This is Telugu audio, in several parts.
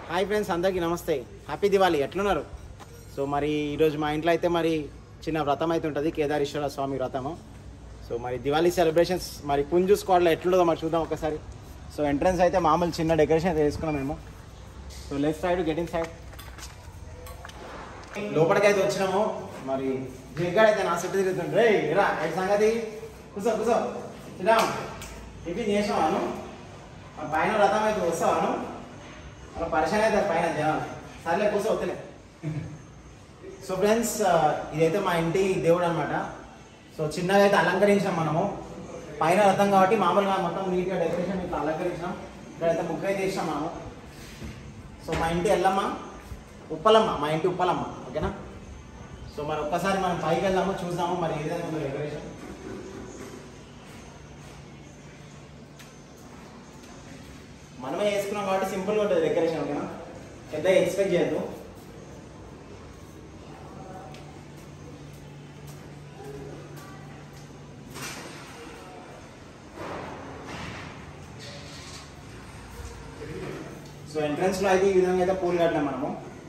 హాయ్ ఫ్రెండ్స్, అందరికీ నమస్తే. హ్యాపీ దివాళీ. ఎట్లున్నారు? సో మరి ఈరోజు మా ఇంట్లో అయితే మరి చిన్న వ్రతం అయితే ఉంటుంది, కేదారేశ్వర స్వామి వ్రతము. సో మరి దివాళీ సెలబ్రేషన్స్ మరి పుంజు స్క్వాడ్లో ఎట్లుందో మరి చూద్దాం ఒకసారి. సో ఎంట్రన్స్ అయితే మామూలు చిన్న డెకరేషన్ అయితే వేసుకున్నాం మేము. So left side getting side లోపలికి అయితే వచ్చినాము. మరి జగ్గాడు అయితే నా సెట్ తిరుగుతుంది. రే రా ఎట్ సంగతి, కూర్చో కూర్చో ఇలా టిఫిన్ చేసావాను, పైన వ్రతం అయితే వస్తావాను, అలా పరిచయం అవుతారు పైన జనాలు. సర్లే కూర్చో వద్దులే. సో ఫ్రెండ్స్, ఇదైతే మా ఇంటి దేవుడు అనమాట. సో చిన్నగా అయితే అలంకరించాం మనము. పైన రథం కాబట్టి మామూలుగా మొత్తం నీట్గా డెకరేషన్ ఇట్లా అలంకరించినాం. ఇక్కడైతే ముగ్గు అయితే ఇస్తాం మనము. సో మా ఇంటి ఎల్లమ్మ ఉప్పలమ్మ, మా ఇంటి ఉప్పలమ్మ, ఓకేనా? సో మరి ఒక్కసారి మనం పైకి వెళ్దాము, చూద్దాము మరి ఏ విధంగా ఉందో డెకరేషన్. మనమే వేసుకున్నాం కాబట్టి సింపుల్గా ఉంటుంది డెకరేషన్, ఓకేనా? పెద్దగా ఎక్స్పెక్ట్ చేయద్దు. సో ఎంట్రన్స్ లో అయితే ఈ విధంగా అయితే పూలు కట్టినాం మనము.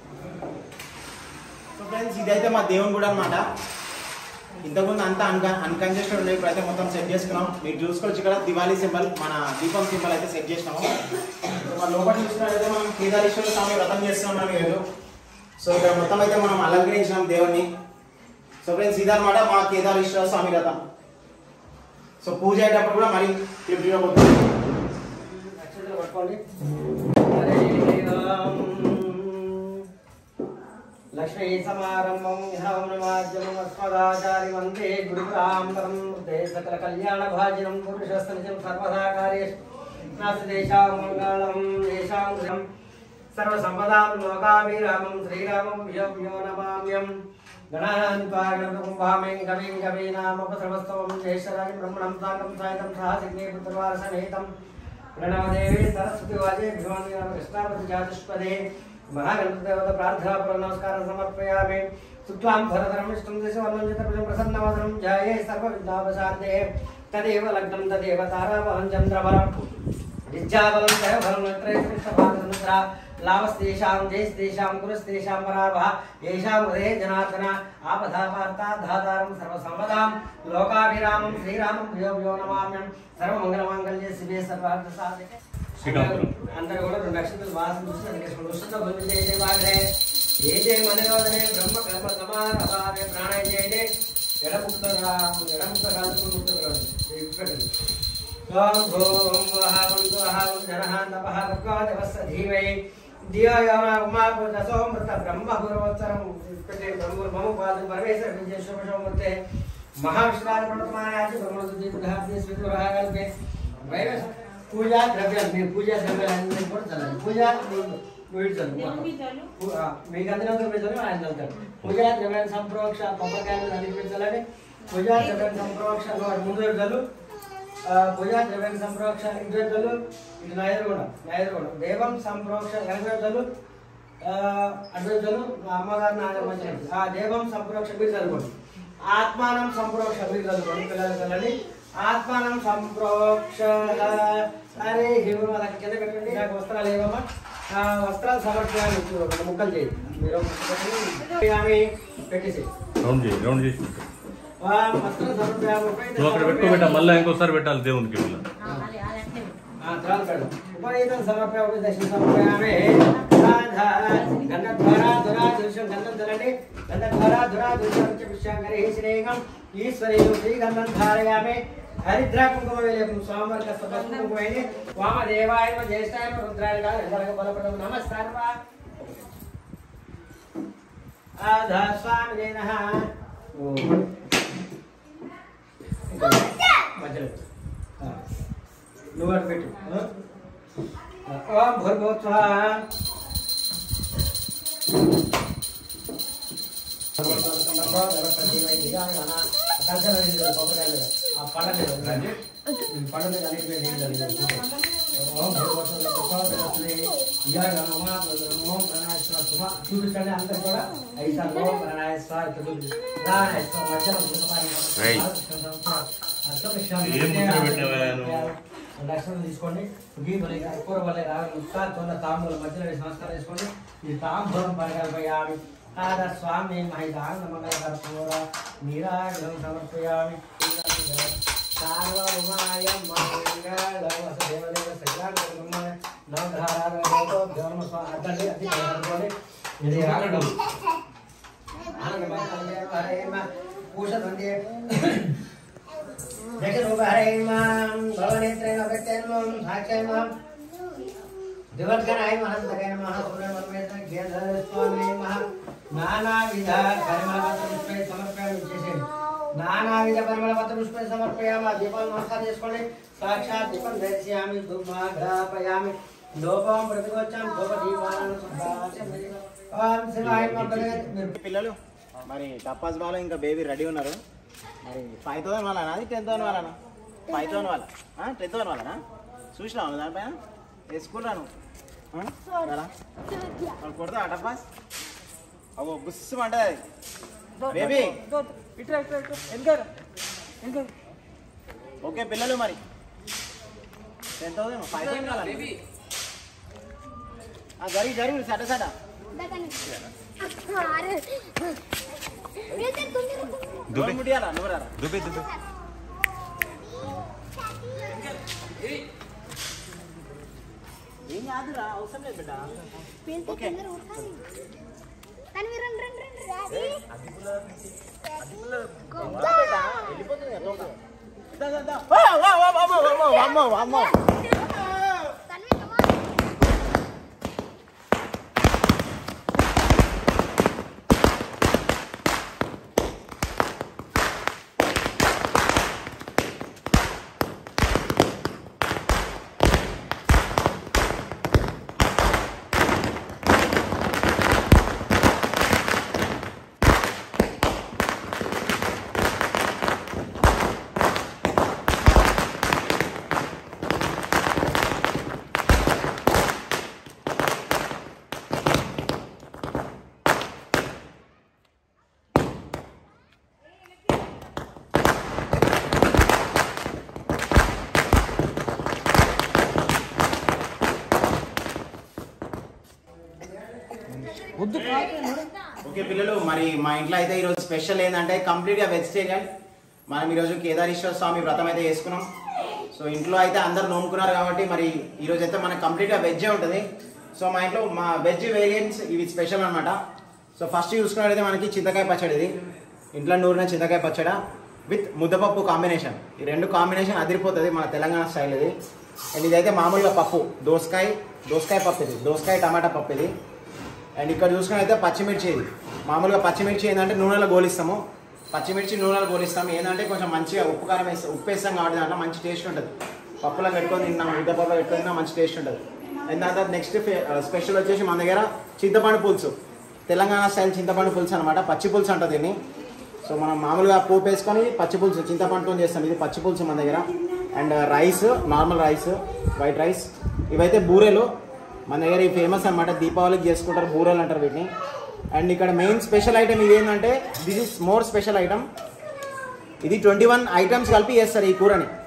సో ఫ్రెండ్స్, ఇదైతే మా దేవుని కూడా అనమాట. ఇంతకుముందు అంతా అన్కంజెస్టెడ్ ఉండే, ఇప్పుడైతే మొత్తం సెట్ చేసుకున్నాం. మీరు చూసుకోవచ్చు ఇక్కడ దివాళీ సింబల్, మన దీపం సింబల్ అయితే సెట్ చేసినాము. మన లోపల చూసుకున్నట్లయితే మనం కేదారేశ్వర స్వామి వ్రతం చేస్తున్నాం మనం ఈరోజు. సో ఇక్కడ మొత్తం అయితే మనం అలంకరించినాం దేవుణ్ణి. సో ఫ్రెండ్స్, ఇదన్నమాట మా కేదారేశ్వర స్వామి వ్రతం. సో పూజ అయ్యేటప్పుడు కూడా మరి క్లిప్గా పోతుంది. పట్టుకోండి. లక్ష్మీ సమారంభం యథామనమాజ్యమం అస్మదాచార్య వందే గురుపరాంపరం తే సకల కళ్యాణ భాజనం పురుషస్తనిజం సర్వదా కార్యేషు నాస్తి దేశాం మంగళం దేశాం సర్వ సంపదాం లోకాభిరామం శ్రీరామం వ్యోమ్యో నమామ్యం గణాన్వా గణపకుంభామేం కవిం కవీనామపసర్వస్తవం జ్యేష్ఠరాజం బ్రహ్మణం సాంగం సాయితం సహసిగ్నే పుత్రవారసమేతం ప్రణవదేవి సరస్వతి వాజే భగవాన్ కృష్ణాపతి జాతిష్పదే महागणपतिदेवत प्रार्थना पर नमस्कार समर्पयामि सुत्वां भरतरं विष्णुं दशवर्णं प्रसन्नवदनं ध्याये सर्वविघ्नोपशान्ते तदेव लग्नं तदेव ताराबलं चन्द्रबलं विद्याबलं दैवबलं नेत्रैश्वरभागसमुद्रा लाभस्तेषां जयस्तेषां गुरुस्तेषां पराभः येषां हृदये जनार्दन आपदापार्ता धातारं सर्वसम्पदां लोकाभिरामं श्रीरामं व्यो नमाम्यं सर्वमङ्गलमाङ्गल्ये शिवे सर्वार्थसाधिके अंदर కూడా 2 అక్షంతలు వాసన చూసి అందుకే స్పృష్టంగా భూమిచేయే వాడే ఏదే మనరోధనే బ్రహ్మ కర్మ సమారభావే ప్రాణాయ చేయే ఎడముక్తగా కాల్చుకుంటున్నారు ఇక్కడండి ఓం భూం వహం వహం జనః తపః భగవదవస్స ధీమై దియోయామ ఉమాపూత సోమృత బ్రహ్మ గురువత్సరం ఇక్కడే బ్రహ్మ పాద పరమేశ్వర విజయశోభశోమూర్తే మహావిష్ణాయ ప్రణతమాయాచి బ్రహ్మసుదీర్ఘాబ్దే స్వితురహాగల్పే వైరస్ पूजा द्रव्य में पूजा द्रव्य अन्य को चला पूजा वीड चल मी गंदना तो चलो आयन चल पूजा द्रव्य संप्रोक्ष कोपरकाय नदी पे चलाने पूजा द्रव्य संप्रोक्ष और मुंडे चलो पूजा द्रव्य संप्रोक्ष इधर चलो इधर नायरगोड़ देवम संप्रोक्ष यहां चलो अडवे चलो अम्मगार नागर मధ్య ఆ దేవం సంప్రోక్ష మీరు చదువుకోండి ఆత్మానం సంప్రోక్ష మీరు చదువుకోండి పిల్లలు చల్లండి ఆత్మానం సంప్రోక్ష అరే హిమ మనకి కింద పెట్టండి నాకు వస్త్రాలు ఏమమ్మా వస్త్రాలు సమర్పయాలు ముక్కలు చేయండి మీరు ఆమె పెట్టేసి రౌండ్ చేసి వస్త్రాలు సమర్పయాలు అక్కడ పెట్టుకోబెట్ట మళ్ళీ ఇంకోసారి పెట్టాలి దేవునికి ఉపనీతం సమర్పయాలు దర్శనం సమర్పయామే గంధద్వారా దురాదృశ్యం గంధం చల్లండి గంధద్వారా దురాదృశ్యం విశ్వాంగరే శ్రేయం ఈశ్వరేయు శ్రీగంధం ధారయామే हरिद्रा कुंकुम वेलेपं स्वामर कस्तम कुंकुम वेले वामदेवाय नमः ज्येष्ठाय नमः रुद्राय नमः इंद्राय बलप्रदं नमः सर्वा आधा स्वामिने नमः मजल लोअर बेट ओम भूर्भुवः स्वाहा చూపించండి అంతా కూడా ఐసా ప్రణాయ స్వామి లక్షణం తీసుకోండి గీతలు కూర వల్లే రావాలి ఉత్సాహంతో తాంబూల మధ్యలో నమస్కారం చేసుకోండి ఈ తాంబూలం పరికల్పయామి ఆద స్వామి మహిళాంగ మంగళకర్పూర నీరాజనం సమర్పయామి సార్వభౌమాయ మంగళవసదేవదేవ శ్రీరామ నవధారాలతో దేవనమ అర్థండి అది అనుకోండి ఇది రాగడం పూషదండి దశరూపహరైమాం భవనేత్రేణ వ్యక్తైర్మం సాక్షైమాం దివద్గణాయ మహంతకాయ నమః సుబ్రహ్మణ్యేశ్వర జ్ఞానస్వామి నమః నానావిధ పరిమళపత్ర పుష్పై సమర్పయామి చేసేయండి నానావిధ పరిమళపత్ర పుష్పై సమర్పయామి దీపాలు నమస్కారం చేసుకోండి సాక్షాత్ దీపం దర్శయామి ధూమాఘ్రాపయామి లోపం ప్రతిగోచ్చాం ధూప దీపాలను ఓం శివాయ నమః. పిల్లలు మరి టప్పాస్ బాలు ఇంకా బేబీ రెడీ ఉన్నారు. మరి 5,000 వాళ్ళనా అది 10,000 వాళ్ళనా? 5,000 వాళ్ళ 10,000 వాళ్ళనా? చూసినావు దానిపైన వేసుకుంటాను కొడతా టప్పాస్ అవ్వ బుస్సు అంటది బేబీ. ఓకే పిల్లలు మరి 10,000 5,000 కావాలి. జరిగి సట సట ముడియాలా నువ్వు రారా ఏం కాదురా అవసరం లేదు బిడ్డ. ఓకే వెళ్ళిపోతుంది అమ్మో ఓకే పిల్లలు మరి మా ఇంట్లో అయితే ఈరోజు స్పెషల్ ఏంటంటే కంప్లీట్గా వెజిటేరియన్. మనం ఈరోజు కేదారేశ్వర స్వామి వ్రతం అయితే చేసుకున్నాం. సో ఇంట్లో అయితే అందరు నోముకున్నారు కాబట్టి మరి ఈరోజు అయితే మనకు కంప్లీట్గా వెజ్జే ఉంటుంది. సో మా ఇంట్లో మా వెజ్ వేరియంట్స్ ఇవి స్పెషల్ అనమాట. సో ఫస్ట్ చూసుకున్నట్టయితే మనకి చింతకాయ పచ్చడి, ఇది ఇంట్లో నూరిన చింతకాయ పచ్చడి విత్ ముద్దపప్పు కాంబినేషన్. ఈ రెండు కాంబినేషన్ అదిరిపోతుంది మన తెలంగాణ స్టైల్ ఇది. అండ్ ఇదైతే మామూలుగా పప్పు దోసకాయ పప్పు, ఇది దోసకాయ టమాటా పప్పు ఇది. అండ్ ఇక్కడ చూసుకున్నైతే పచ్చిమిర్చి, ఇది మామూలుగా పచ్చిమిర్చి ఏంటంటే నూనెలో గోలిస్తాము. పచ్చిమిర్చి నూనెలో గోలిస్తాము ఏంటంటే కొంచెం మంచిగా ఉప్పు కారం వేస్తాం కాబట్టి దాంట్లో మంచి టేస్ట్ ఉంటుంది. పప్పులో పెట్టుకొని తిన్నాం, ముద్దపప్పులో పెట్టుకొని తిన్నా మంచి టేస్ట్ ఉంటుంది. అండ్ దాని తర్వాత నెక్స్ట్ స్పెషల్ వచ్చేసి మన దగ్గర చింతపండు పులుసు, తెలంగాణ స్టైల్ చింతపండు పులుసు అనమాట. పచ్చి పులుసు అంటుంది దీన్ని. సో మనం మామూలుగా పోపు వేసుకొని పచ్చి పులుసు చింతపండుతో చేస్తాం. ఇది పచ్చి పులుసు మన దగ్గర. And rice, normal rice, white rice. ఇవైతే బూరెలు మన దగ్గర ఈ ఫేమస్ అనమాట. దీపావళికి చేసుకుంటారు, బూరెలు అంటారు వీటిని. అండ్ ఇక్కడ మెయిన్ స్పెషల్ ఐటమ్ ఇది ఏంటంటే this is more special item. ఇది 21 ఐటమ్స్ కలిపి చేస్తారు ఈ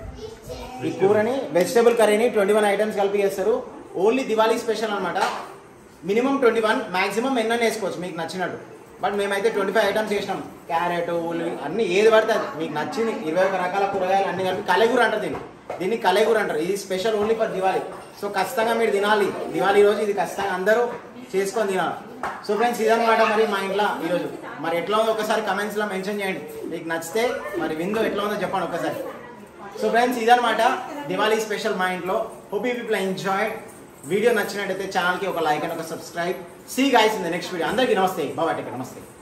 కూరని వెజిటేబుల్ కర్రీని 21 ఐటమ్స్ కలిపి చేస్తారు. ఓన్లీ దివాళీ స్పెషల్ అనమాట. మినిమం 21, మ్యాక్సిమం ఎన్నైనా వేసుకోవచ్చు మీకు నచ్చినట్టు. బట్ మేమైతే 25 ఐటమ్స్ చేసినాం. క్యారెట్, ఉల్లి అన్ని ఏది పడితే అది మీకు నచ్చింది 21 రకాల కూరగాయలు అన్ని కలిపి కలెగూర అంటారు దీన్ని కలెగూర అంటారు. ఇది special only for Diwali. So ఖచ్చితంగా మీరు తినాలి దివాళీ రోజు, ఇది ఖచ్చితంగా అందరూ చేసుకొని తినాలి. సో ఫ్రెండ్స్ ఇదన్నమాట మరి మా ఇంట్లో ఈరోజు. మరి ఎట్లా ఉందో ఒకసారి కమెంట్స్లో మెన్షన్ చేయండి. మీకు నచ్చితే మరి విందో ఎట్లా ఉందో చెప్పండి ఒకసారి. సో ఫ్రెండ్స్ ఇదన్నమాట దివాళీ స్పెషల్ మా ఇంట్లో. Hope you people enjoy. Video నచ్చినట్టయితే ఛానల్కి ఒక లైక్ అండ్ ఒక subscribe. See guys in the next video. అందరికీ నమస్తే, బాబా టేక్ కేర్, నమస్తే.